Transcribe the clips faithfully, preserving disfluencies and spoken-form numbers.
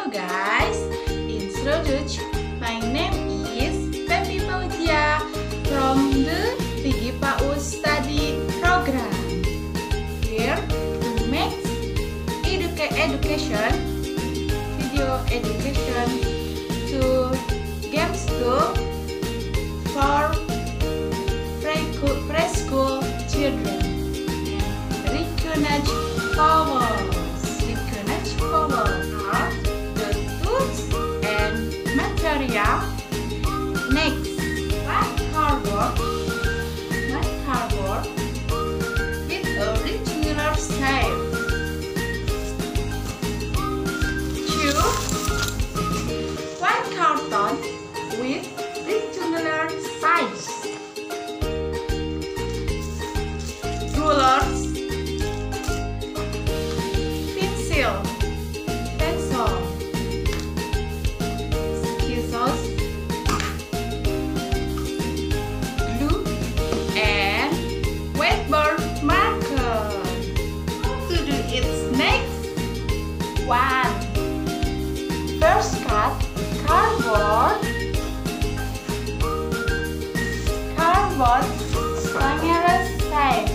guys, introduce. My name is Fepi Paujiah from the I G P A U study program. Here we make educa education, video education to games school for preschool children. Recognize vowels. Recognize vowels are the tools and material. Next, white cardboard. White cardboard with a rectangular shape. Two, white carton with rectangular size. Rulers, pencil, pencil, scissors, glue, and whiteboard marker. To do it next. One. First cut cardboard. Cardboard rectangular shape.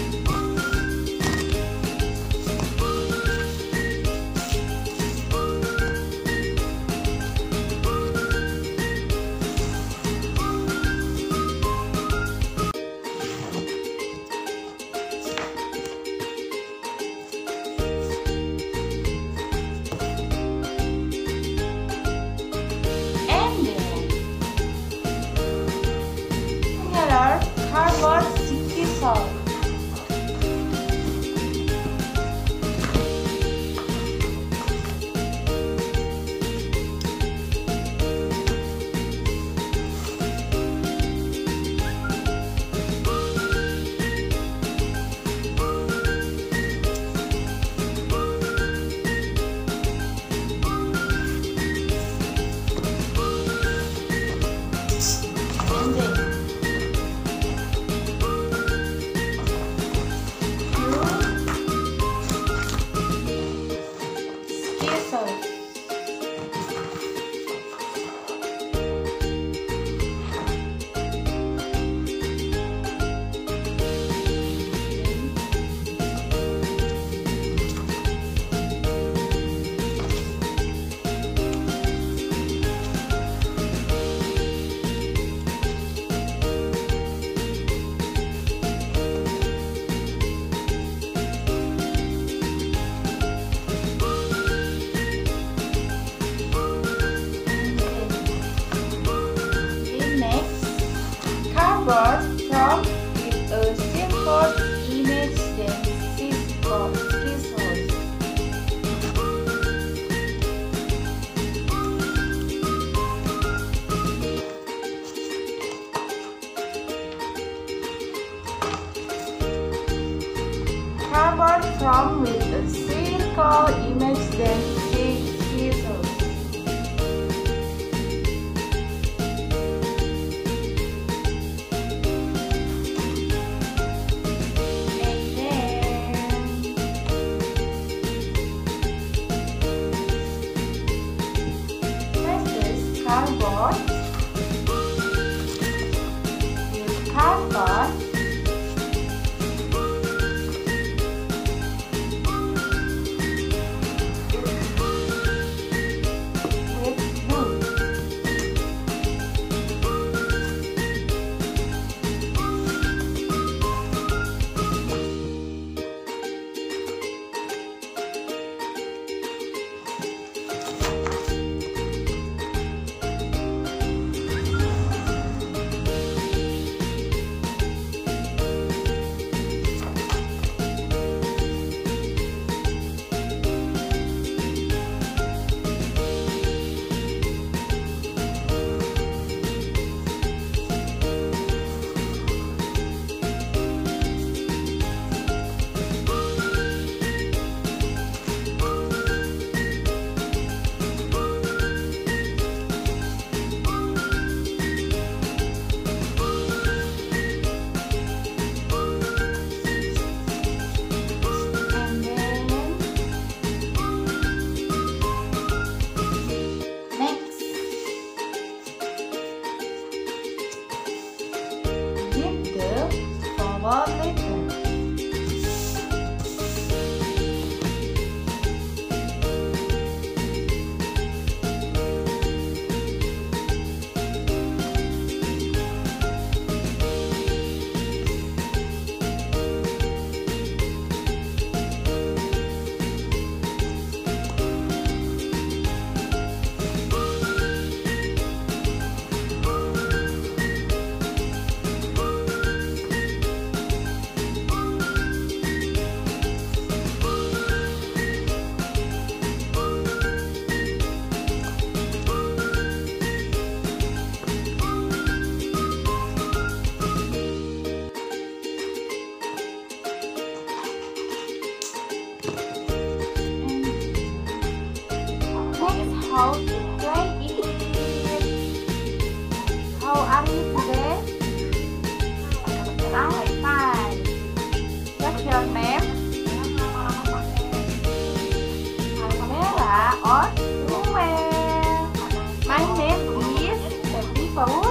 Cardboard sticky salt. Cardboard from with a simple image then scissors. Cardboard from with a circle image then scissors. Cardboard with cardboard how to play it. How are you today? I'm fine. What's your name? Amela or Ruel? My name is Fepi.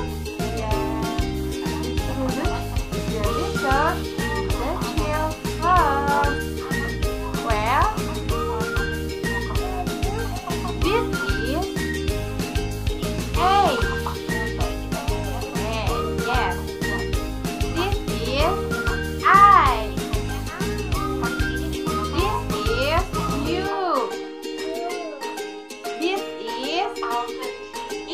The letter, the child first. Well, this is A. Yes. This is I. This is U. This is E.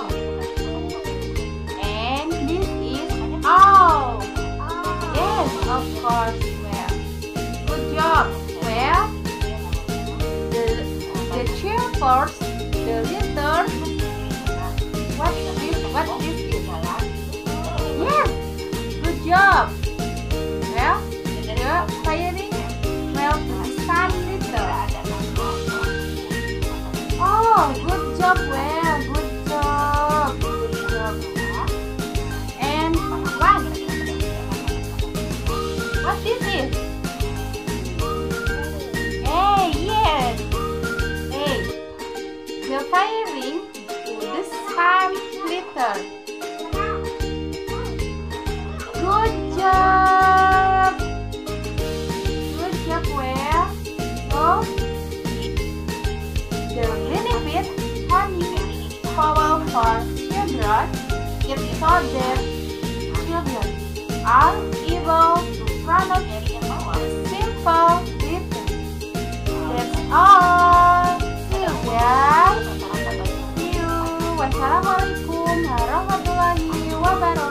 And this is O. Yes, of course. Well, good job. Well, the the chair first, the letter. What is this? What is this? Yes, good job. Well, the firing. Well, the sun letter. Oh, good job. Well, good job. Good job. And one. What is it? Hey, yes. Hey, the firing to the sun letter. Good job. Good job. Well, so the benefit having vowel for children is so that children are able to pronounce simple letters. That's all. See you guys. See you. Wassalamualaikum warahmatullahi wabarakatuh.